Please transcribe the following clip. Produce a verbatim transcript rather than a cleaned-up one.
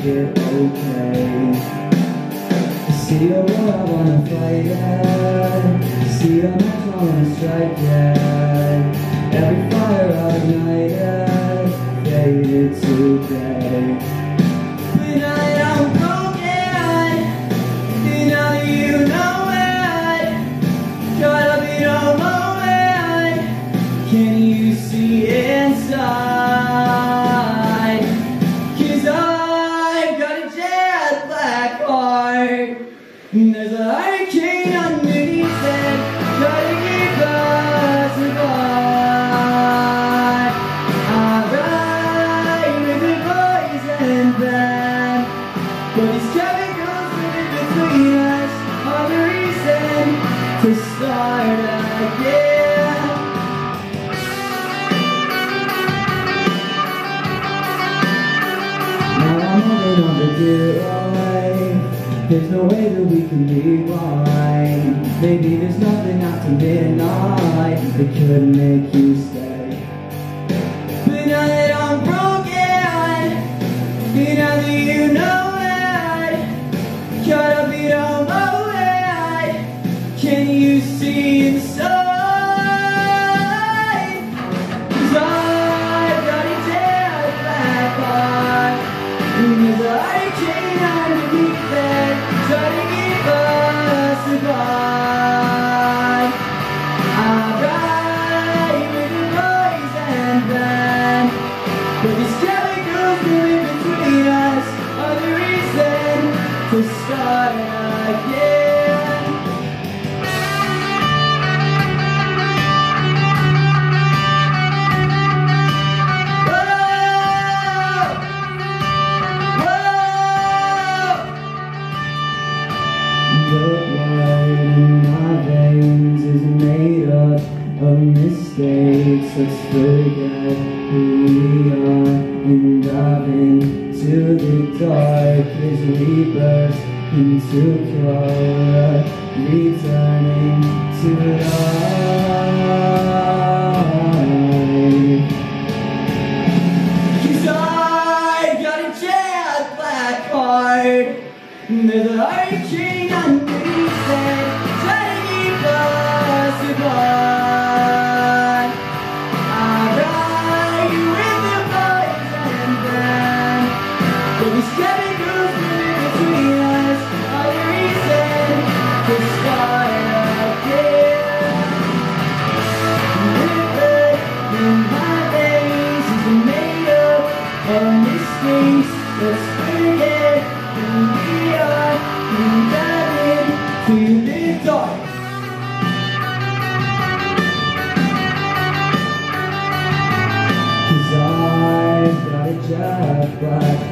it okay. See the war, I wanna fight it. See the match, I wanna strike it. Every fire I've ignited faded today. But now that I'm broken, and now that you know it, caught up in a moment, can you see inside? There's a hurricane underneath it, trying to keep us apart. I ride with the boys and band, but these chemicals living between us are the reason to start again. Now I'm holding on to dear life. There's no way that we can rewind. Maybe there's nothing after midnight that could make you stay. But now that I'm broken, and now that you know it, caught up in a moment, can you see inside? 'Cause I've got a jet black heart, and there's a hurricane underneath it, try to keep us apart. I ride with the boys and band, but these chemicals living between us are the reason to start again. Whoa! Whoa! The blood in my veins is made up of mistakes. Let's forget who we are and dive into the dark as we burst into color, returning to life. 'Cause I got a jet black heart, there's a hurricane underneath it, trying to keep us apart. I ride with the boys and band, but these chemicals living between us are the reason to start again. Liquid in my veins is made up of mistakes. Let's forget who we are and dive into the dark. I've got a jet black